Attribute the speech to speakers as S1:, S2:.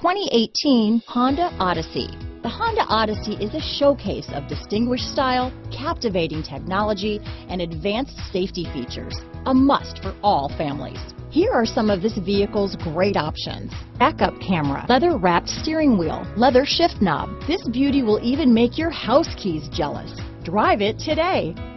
S1: 2018 Honda Odyssey. The Honda Odyssey is a showcase of distinguished style, captivating technology, and advanced safety features. A must for all families. Here are some of this vehicle's great options: backup camera, leather-wrapped steering wheel, leather shift knob. This beauty will even make your house keys jealous. Drive it today.